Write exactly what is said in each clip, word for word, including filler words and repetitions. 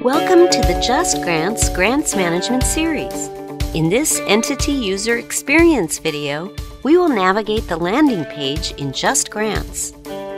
Welcome to the JustGrants Grants Management Series. In this Entity User Experience video, we will navigate the landing page in JustGrants.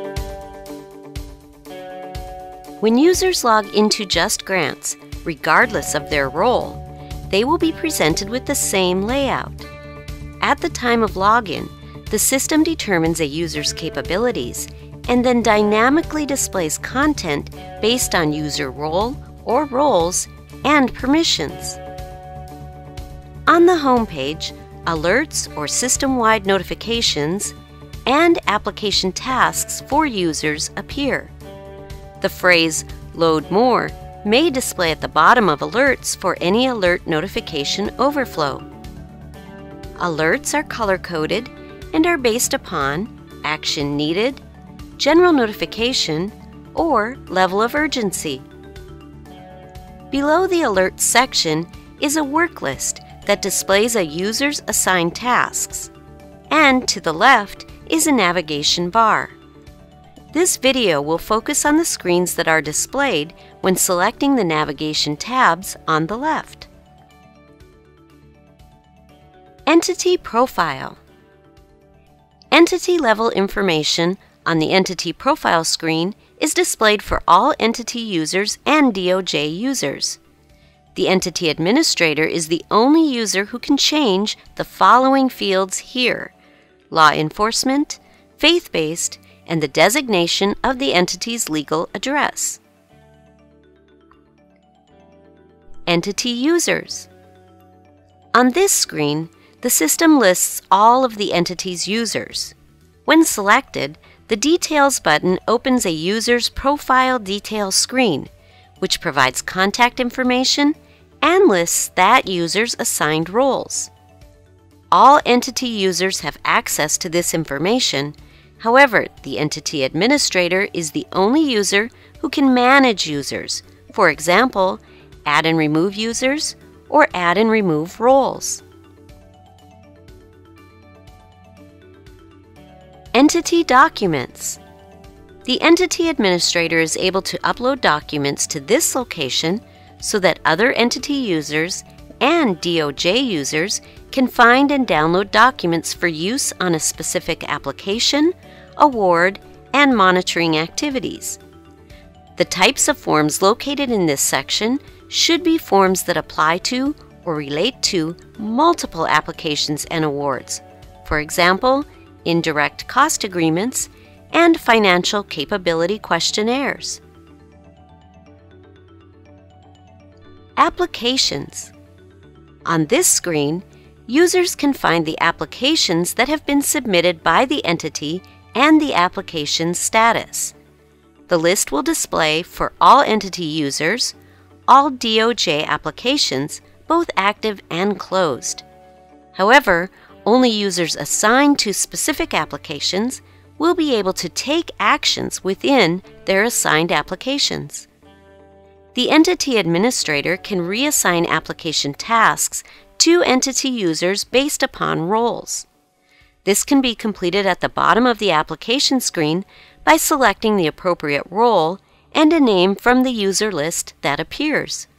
When users log into JustGrants, regardless of their role, they will be presented with the same layout. At the time of login, the system determines a user's capabilities and then dynamically displays content based on user role or roles and permissions. On the home page, alerts or system-wide notifications and application tasks for users appear. The phrase "Load More" may display at the bottom of alerts for any alert notification overflow. Alerts are color-coded and are based upon action needed, general notification, or level of urgency. Below the Alerts section is a work list that displays a user's assigned tasks, and to the left is a navigation bar. This video will focus on the screens that are displayed when selecting the navigation tabs on the left. Entity Profile. Entity level information on the Entity Profile screen is displayed for all entity users and D O J users. The Entity Administrator is the only user who can change the following fields here: law enforcement, faith-based, and the designation of the entity's legal address. Entity Users. On this screen, the system lists all of the entity's users. When selected, the Details button opens a user's profile details screen, which provides contact information and lists that user's assigned roles. All entity users have access to this information. However, the Entity Administrator is the only user who can manage users, for example, add and remove users or add and remove roles. Entity Documents. The Entity Administrator is able to upload documents to this location so that other entity users and D O J users can find and download documents for use on a specific application, award, and monitoring activities. The types of forms located in this section should be forms that apply to or relate to multiple applications and awards. For example, indirect cost agreements, and financial capability questionnaires. Applications. On this screen, users can find the applications that have been submitted by the entity and the application's status. The list will display for all entity users, all D O J applications, both active and closed. However, only users assigned to specific applications will be able to take actions within their assigned applications. The Entity Administrator can reassign application tasks to entity users based upon roles. This can be completed at the bottom of the application screen by selecting the appropriate role and a name from the user list that appears.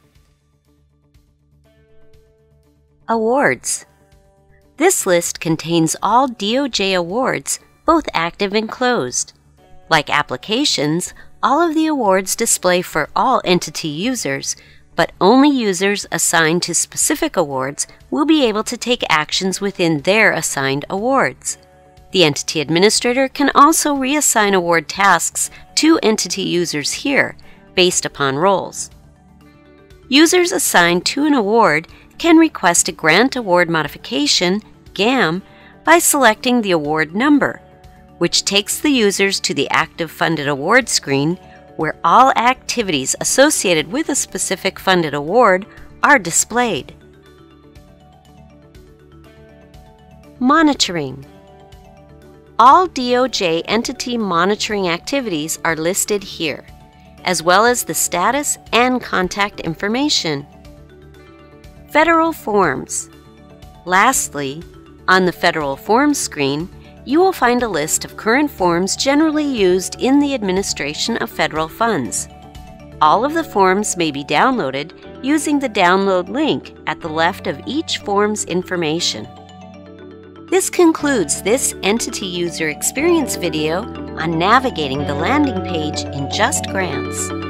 Awards. This list contains all D O J awards, both active and closed. Like applications, all of the awards display for all entity users, but only users assigned to specific awards will be able to take actions within their assigned awards. The Entity Administrator can also reassign award tasks to entity users here, based upon roles. Users assigned to an award can request a grant award modification, G A M, by selecting the award number, which takes the users to the Active Funded Award screen, where all activities associated with a specific funded award are displayed. Monitoring. All D O J entity monitoring activities are listed here, as well as the status and contact information. Federal Forms. Lastly, on the Federal Forms screen, you will find a list of current forms generally used in the administration of federal funds. All of the forms may be downloaded using the download link at the left of each form's information. This concludes this Entity User Experience video on navigating the landing page in JustGrants.